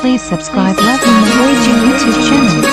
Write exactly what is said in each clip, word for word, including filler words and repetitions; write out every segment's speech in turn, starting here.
Please subscribe Love in the Raging YouTube channel.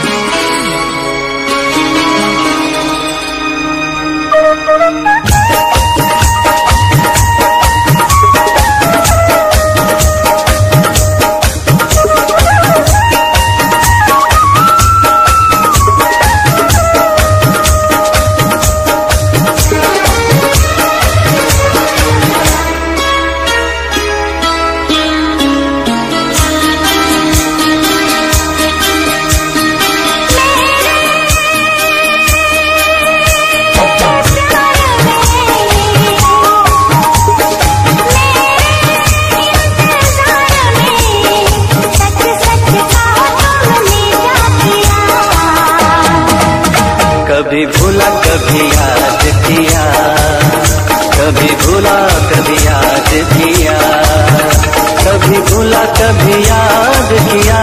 कभी भूला कभी याद किया, कभी भूला कभी याद किया, कभी भूला कभी याद किया,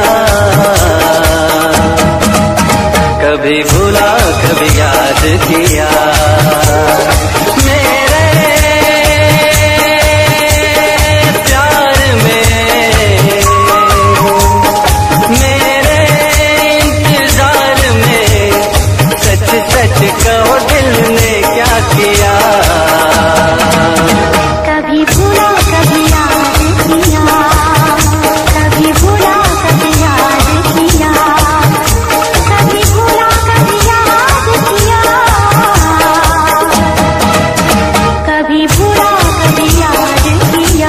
कभी भूला कभी याद किया। मेरे प्यार में, मेरे इंतजार में सच सच कहो दिल ने क्या किया। कभी भूला कभी याद किया, कभी भूला कभी याद किया, कभी भूला कभी याद किया, कभी भूला कभी याद किया।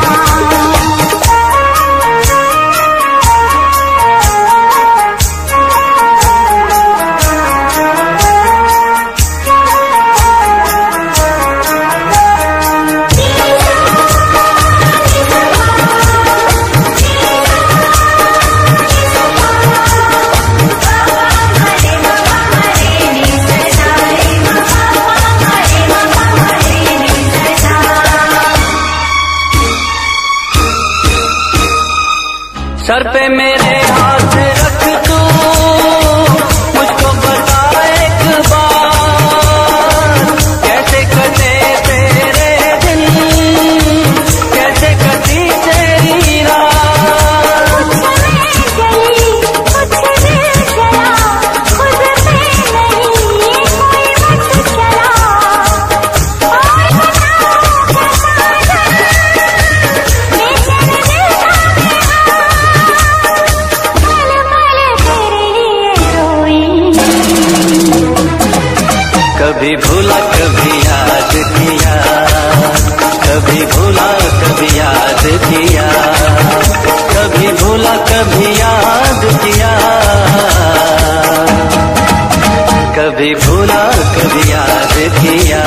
सर पे मेरे हाथ रख तू, मुझको बता एक बार, कैसे कटे तेरे दिन, कैसे कटी तेरी रात। चली कुछ दिल चला, खुद पे नहीं कोई बस चला, और बताओ कैसा बेचैन दिल कभी भूला कभी याद किया, कभी भूला कभी याद किया, कभी भूला कभी याद किया, कभी भूला कभी याद किया।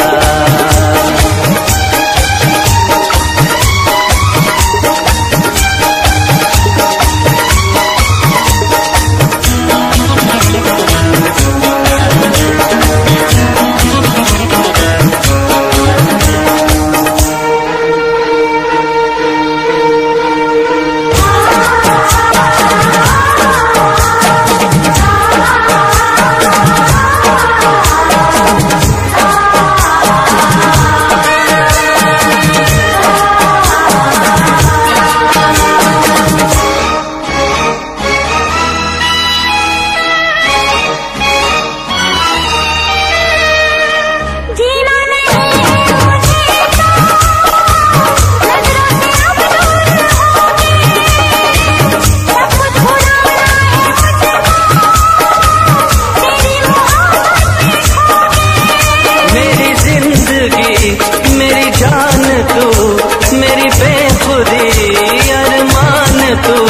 मेरी जान तू, मेरी बेखुदी अरमान तू,